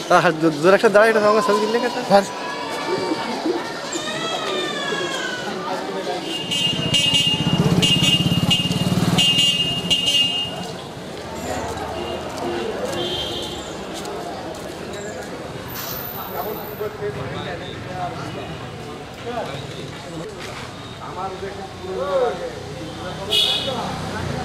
জোর একটা দাঁড়ায় এটা আমার ছবি দিলে কেটে আমার